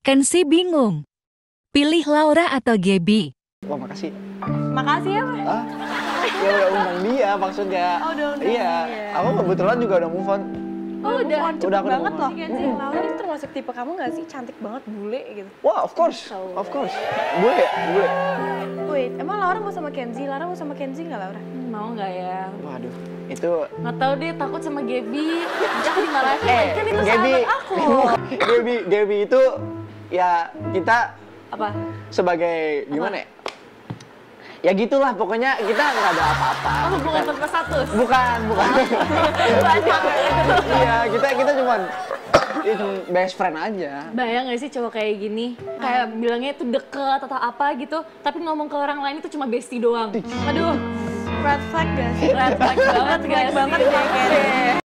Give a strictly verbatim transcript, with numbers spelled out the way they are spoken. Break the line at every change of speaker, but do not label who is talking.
Kenzi bingung. Pilih Laura atau Gaby?
Wah, makasih.
Makasih ya, Pak.
Ah, ya udah undang dia maksudnya.
Oh, udah undang
iya.
dia.
Aku kebetulan juga udah move on.
Oh, udah, cepet
Udah, aku udah
banget
move
loh.
on.
Kenzi, Laura itu termasuk tipe kamu gak sih? Cantik banget, bule gitu.
Wah, of course. Of course. Bule ya? Bule.
Wait, emang Laura mau sama Kenzi? Laura mau sama Kenzi gak, Laura?
Hmm, mau nggak ya?
Waduh, itu...
Nggak tahu deh, takut sama Gaby. Jangan dimarahin,
Eh,
kan itu
Gaby.
sahabat aku.
Gaby, Gaby itu ya kita
Apa?
sebagai gimana ya? Ya gitulah, pokoknya kita nggak ada apa-apa.
Oh, hubungan
Kita-
tanpa status?
Bukan, bukan.
Banyak.
Iya, kita kita cuman ya cuma best friend aja.
Bayang gak sih cowok kayak gini? Kayak bilangnya itu deket atau apa gitu, tapi ngomong ke orang lain itu cuma bestie doang. Aduh,
Red flag gak sih?
red flag banget
Red flag
guys.
banget ya, Kenzi.